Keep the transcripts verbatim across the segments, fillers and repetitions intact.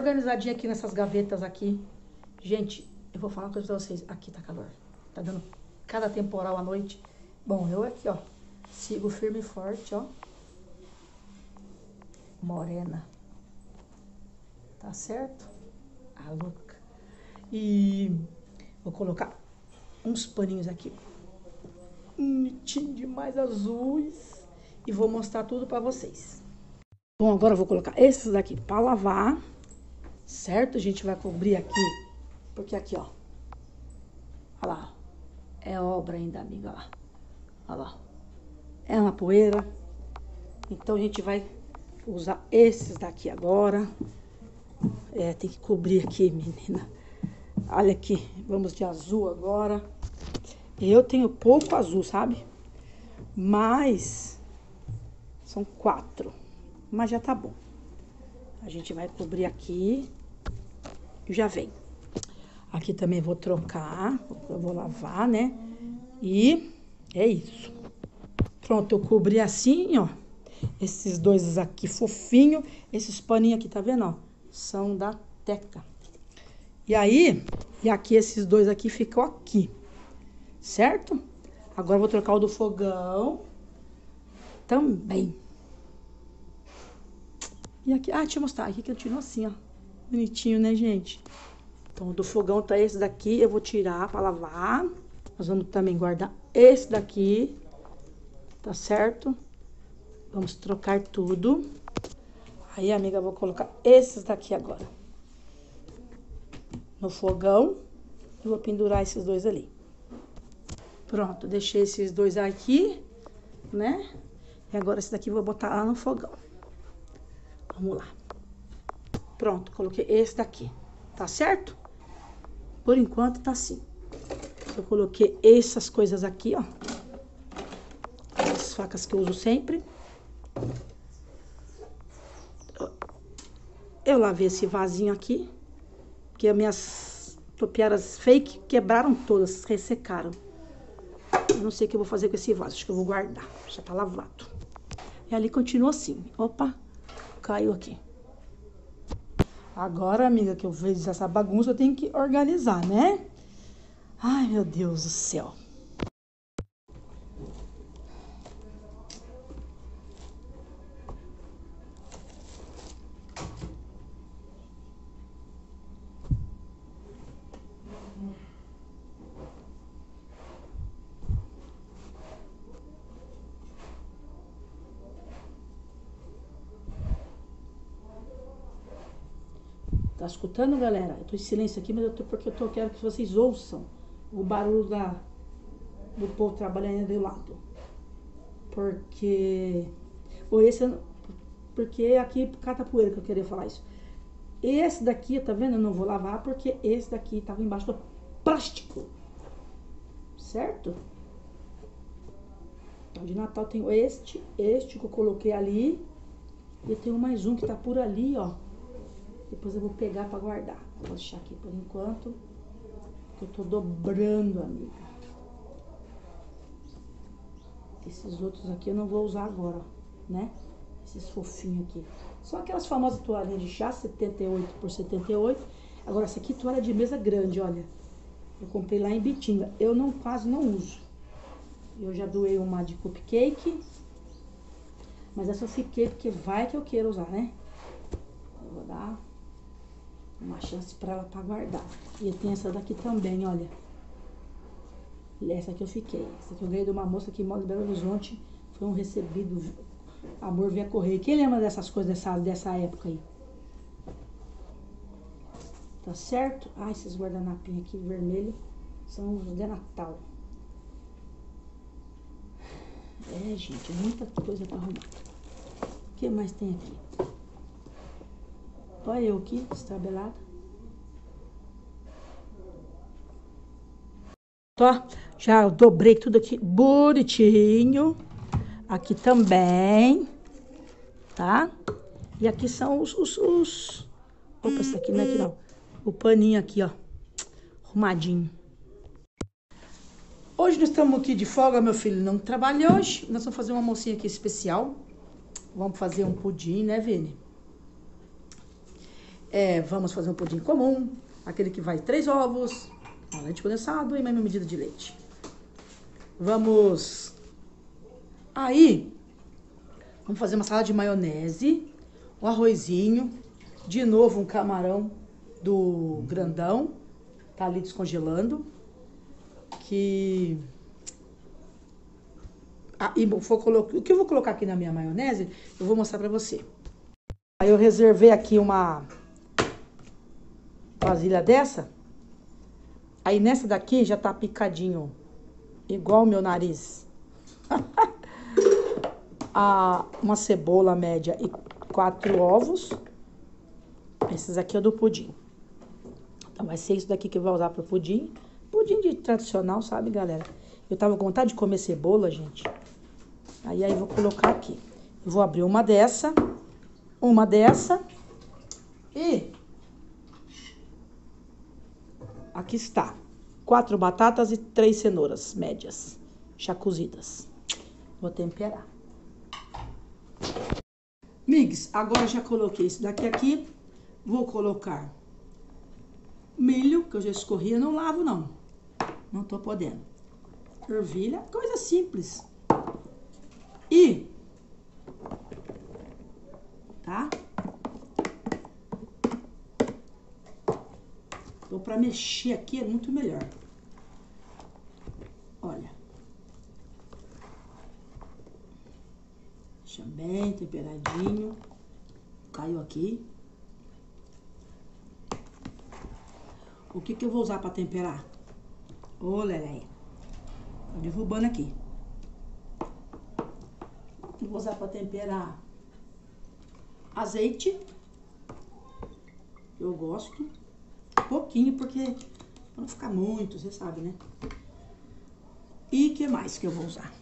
organizadinha aqui nessas gavetas aqui. Gente, eu vou falar uma coisa pra vocês. Aqui tá calor. Tá dando cada temporal à noite. Bom, eu aqui, ó. Sigo firme e forte, ó. Morena. Tá certo? A louca. E vou colocar uns paninhos aqui. Bonitinho demais, azuis. E vou mostrar tudo pra vocês. Bom, agora eu vou colocar esses daqui pra lavar. Certo? A gente vai cobrir aqui. Porque aqui, ó. Olha lá. É obra ainda, amiga. Olha lá. Olha lá. É uma poeira. Então a gente vai usar esses daqui agora. É, tem que cobrir aqui, menina. Olha aqui. Vamos de azul agora. Eu tenho pouco azul, sabe? Mas são quatro. Mas já tá bom. A gente vai cobrir aqui. E já vem. Aqui também vou trocar. Eu vou lavar, né? E é isso. Pronto, eu cobri assim, ó. Esses dois aqui fofinho. Esses paninhos aqui, tá vendo, ó? São da Teca. E aí, e aqui esses dois aqui ficam aqui. Certo? Agora eu vou trocar o do fogão. Também. E aqui, ah, deixa eu mostrar. Aqui continua assim, ó. Bonitinho, né, gente? Então, o do fogão tá esse daqui. Eu vou tirar pra lavar. Nós vamos também guardar esse daqui. Tá certo? Vamos trocar tudo. Aí, amiga, eu vou colocar esses daqui agora. No fogão. E vou pendurar esses dois ali. Pronto, deixei esses dois aqui, né? E agora esse daqui eu vou botar lá no fogão. Vamos lá. Pronto, coloquei esse daqui. Tá certo? Por enquanto tá assim. Eu coloquei essas coisas aqui, ó. As facas que eu uso sempre. Eu lavei esse vasinho aqui. Porque as minhas topiaras fake quebraram todas, ressecaram. Eu não sei o que eu vou fazer com esse vaso. Acho que eu vou guardar. Já tá lavado. E ali continua assim. Opa, caiu aqui. Agora, amiga, que eu vejo essa bagunça, eu tenho que organizar, né? Ai, meu Deus do céu. Tá escutando, galera? Eu tô em silêncio aqui, mas eu tô porque eu tô, quero que vocês ouçam o barulho da, do povo trabalhando do lado. Porque... Ou esse... Porque aqui cata poeira que eu queria falar isso. Esse daqui, tá vendo? Eu não vou lavar porque esse daqui tava embaixo do plástico. Certo? Então, de Natal tenho este, este que eu coloquei ali. E eu tenho mais um que tá por ali, ó. Depois eu vou pegar pra guardar. Vou deixar aqui por enquanto. Porque eu tô dobrando, amiga. Esses outros aqui eu não vou usar agora, né? Esses fofinhos aqui. São aquelas famosas toalhinhas de chá, setenta e oito por setenta e oito. Agora, essa aqui toalha de mesa grande, olha. Eu comprei lá em Bitinga. Eu não, quase não uso. Eu já doei uma de cupcake. Mas essa eu fiquei porque vai que eu quero usar, né? Eu vou dar uma chance pra ela pra guardar. E tem essa daqui também, olha. Essa aqui eu fiquei. Essa aqui eu ganhei de uma moça que mora em Belo Horizonte. Foi um recebido. Amor via correio. Quem lembra dessas coisas dessa, dessa época aí? Tá certo? Ah, esses guardanapinhos aqui vermelho são os de Natal. É, gente, muita coisa pra arrumar. O que mais tem aqui? Olha eu aqui, destabelada. Ó, já dobrei tudo aqui bonitinho. Aqui também, tá? E aqui são os, os, os... Opa, esse aqui não é aqui não. O paninho aqui, ó, arrumadinho. Hoje nós estamos aqui de folga, meu filho não trabalha hoje. Nós vamos fazer uma almocinha aqui especial. Vamos fazer um pudim, né, Vini? É, vamos fazer um pudim comum, aquele que vai três ovos, leite condensado e mesma medida de leite. Vamos... Aí, vamos fazer uma salada de maionese, um arrozinho, de novo um camarão do grandão, tá ali descongelando, que... Ah, e vou colocar... o que eu vou colocar aqui na minha maionese, eu vou mostrar pra você. Aí eu reservei aqui uma vasilha dessa, aí nessa daqui já tá picadinho, igual o meu nariz. Ah, uma cebola média e quatro ovos. Esses aqui é do pudim. Então vai ser isso daqui que eu vou usar pro pudim. Pudim de tradicional, sabe, galera? Eu tava com vontade de comer cebola, gente. Aí, aí eu vou colocar aqui. Eu vou abrir uma dessa, uma dessa e... aqui está. Quatro batatas e três cenouras médias, já cozidas. Vou temperar. Migs, agora já coloquei isso daqui aqui. Vou colocar milho, que eu já escorri, eu não lavo não. Não tô podendo. Ervilha, coisa simples. E... tá? Então, pra mexer aqui é muito melhor. Olha. Deixa bem temperadinho. Caiu aqui. O que que eu vou usar pra temperar? Ô, Leleia. Tô derrubando aqui. Eu vou usar pra temperar azeite. Eu gosto. Pouquinho, porque pra não ficar muito, você sabe, né? E o que mais que eu vou usar?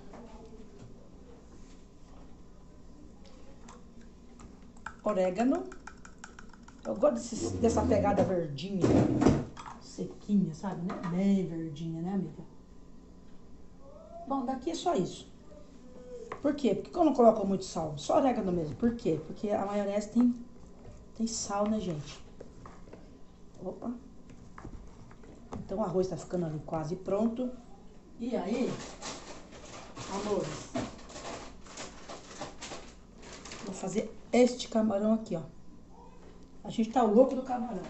Orégano. Eu gosto desse, dessa pegada verdinha, sequinha, sabe, né? Bem verdinha, né, amiga? Bom, daqui é só isso. Por quê? Porque eu não coloco muito sal, só orégano mesmo. Por quê? Porque a maionese tem, tem sal, né, gente? Opa. Então o arroz tá ficando ali quase pronto. E aí, amores, vou fazer este camarão aqui, ó. A gente tá louco do camarão.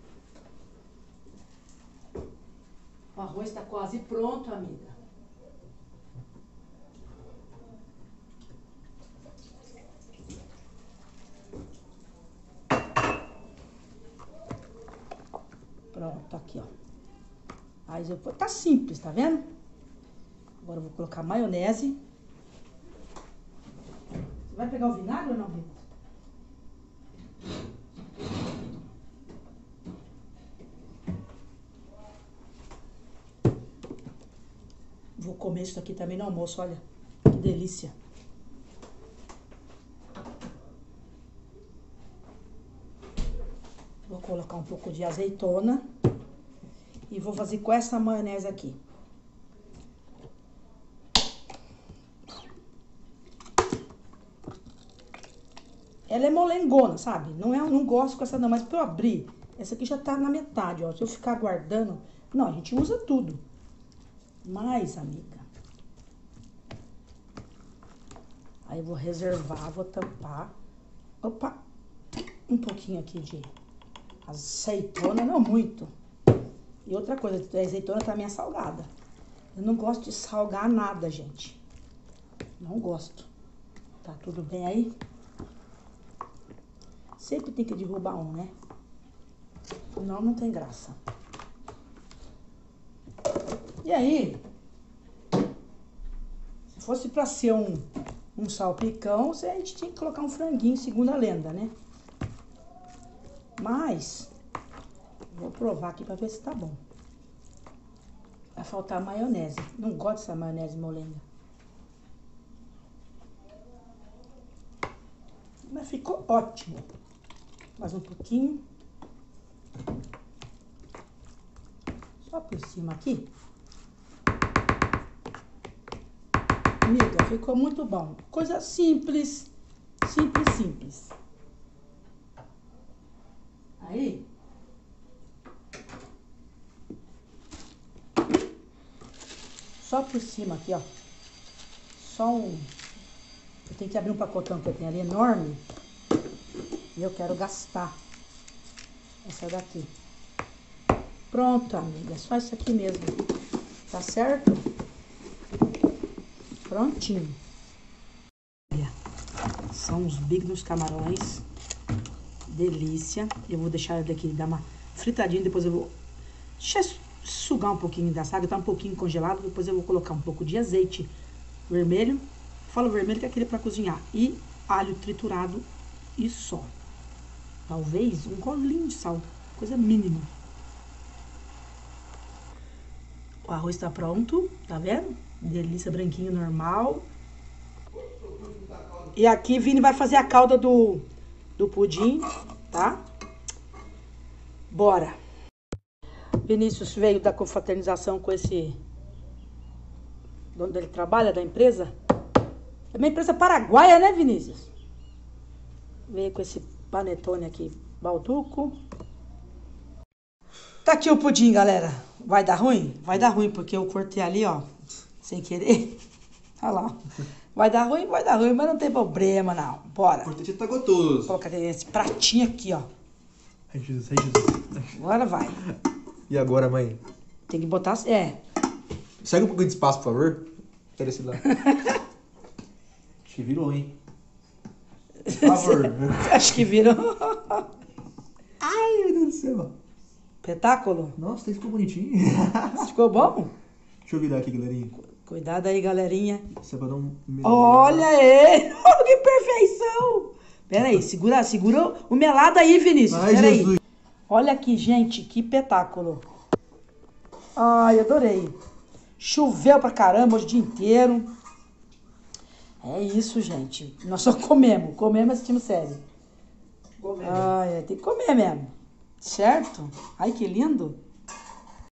O arroz tá quase pronto, amiga. Pronto, aqui, ó. Aí depois, tá simples, tá vendo? Agora eu vou colocar maionese. Você vai pegar o vinagre ou não, Rita? Vou comer isso aqui também no almoço, olha. Que delícia. Vou colocar um pouco de azeitona. E vou fazer com essa maionese aqui. Ela é molengona, sabe? Não, é, não gosto com essa não, mas pra eu abrir, essa aqui já tá na metade, ó. Se eu ficar guardando... Não, a gente usa tudo. Mas, amiga... Aí eu vou reservar, vou tampar. Opa! Um pouquinho aqui de azeitona, não muito. E outra coisa, a azeitona também é salgada. Eu não gosto de salgar nada, gente. Não gosto. Tá tudo bem aí? Sempre tem que derrubar um, né? Senão não tem graça. E aí, se fosse pra ser um, um salpicão, a gente tinha que colocar um franguinho, segundo a lenda, né? Mas, vou provar aqui pra ver se tá bom. Vai faltar maionese. Não gosto dessa maionese molenga. Mas ficou ótimo. Mais um pouquinho. Só por cima aqui. Amiga, ficou muito bom. Coisa simples. Simples, simples. Aí. Só por cima aqui, ó. Só um... Eu tenho que abrir um pacotão que eu tenho ali enorme. E eu quero gastar essa daqui. Pronto, amiga. É só isso aqui mesmo. Tá certo? Prontinho. São os big dos camarões. Delícia. Eu vou deixar ele daqui dar uma fritadinha. Depois eu vou deixar sugar um pouquinho da saga. Tá um pouquinho congelado. Depois eu vou colocar um pouco de azeite vermelho. Falo vermelho que é aquele pra cozinhar. E alho triturado e só. Talvez um golinho de sal. Coisa mínima. O arroz tá pronto. Tá vendo? Delícia, branquinho, normal. E aqui Vini vai fazer a calda do, do pudim, tá? Bora. Vinícius veio da confraternização com esse... Onde ele trabalha, da empresa. É uma empresa paraguaia, né, Vinícius? Veio com esse panetone aqui, balduco. Tá aqui o pudim, galera. Vai dar ruim? Vai dar ruim, porque eu cortei ali, ó, sem querer. Olha lá. Vai dar ruim, vai dar ruim, mas não tem problema, não. Bora. O importante tá gostoso. Vou colocar esse pratinho aqui, ó. Ai, Jesus, ai, Jesus. Agora vai. E agora, mãe? Tem que botar... É. Segue um pouquinho de espaço, por favor. Quero esse lá. Acho que virou, hein? Por favor. Acho que virou. Ai, meu Deus do céu. Espetáculo? Nossa, ficou bonitinho. Ficou bom? Deixa eu virar aqui, galerinha. Cuidado aí, galerinha. Você vai dar um... Olha aí! Oh, que perfeição! Pera aí, segura, segura o melado aí, Vinícius. Ai, Pera Jesus. aí. Olha aqui, gente, que espetáculo. Ai, adorei. Choveu pra caramba hoje o dia inteiro. É isso, gente. Nós só comemos. Comemos e assistimos série. Comemos. Ai, tem que comer mesmo. Certo? Ai, que lindo.